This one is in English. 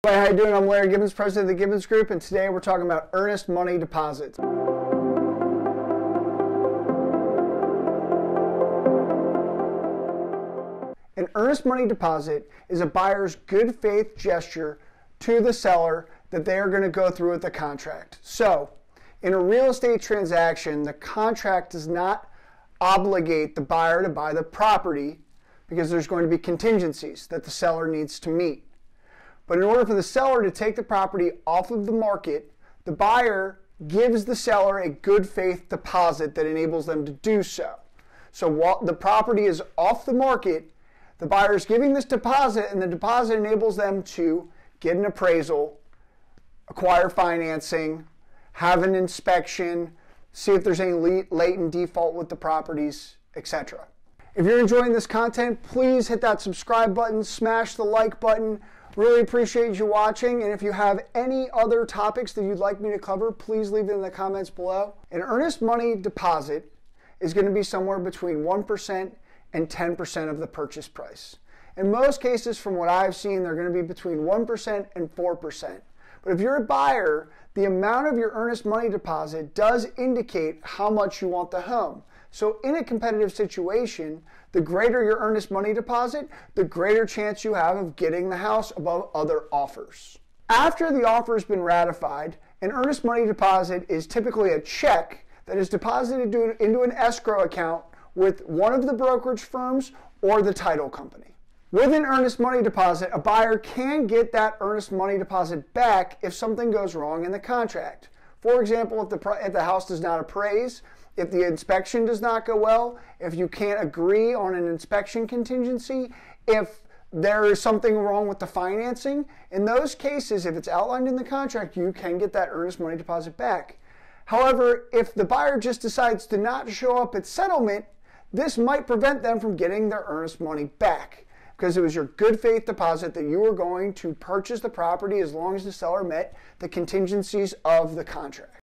Clay, how you doing? I'm Larry Gibbons, president of the Gibbons Group, and today we're talking about earnest money deposits. An earnest money deposit is a buyer's good faith gesture to the seller that they are going to go through with the contract. So, in a real estate transaction, the contract does not obligate the buyer to buy the property because there's going to be contingencies that the seller needs to meet. But in order for the seller to take the property off of the market, the buyer gives the seller a good faith deposit that enables them to do so. So while the property is off the market, the buyer is giving this deposit, and the deposit enables them to get an appraisal, acquire financing, have an inspection, see if there's any latent default with the properties, etc. If you're enjoying this content, please hit that subscribe button, smash the like button. Really appreciate you watching, and if you have any other topics that you'd like me to cover, please leave them in the comments below. An earnest money deposit is going to be somewhere between 1% and 10% of the purchase price. In most cases, from what I've seen, they're going to be between 1% and 4%. But if you're a buyer, the amount of your earnest money deposit does indicate how much you want the home. So in a competitive situation, the greater your earnest money deposit, the greater chance you have of getting the house above other offers. After the offer has been ratified, an earnest money deposit is typically a check that is deposited into an escrow account with one of the brokerage firms or the title company. With an earnest money deposit, a buyer can get that earnest money deposit back if something goes wrong in the contract. For example, if the house does not appraise, if the inspection does not go well, if you can't agree on an inspection contingency, if there is something wrong with the financing, in those cases, if it's outlined in the contract, you can get that earnest money deposit back. However, if the buyer just decides to not show up at settlement, this might prevent them from getting their earnest money back because it was your good faith deposit that you were going to purchase the property as long as the seller met the contingencies of the contract.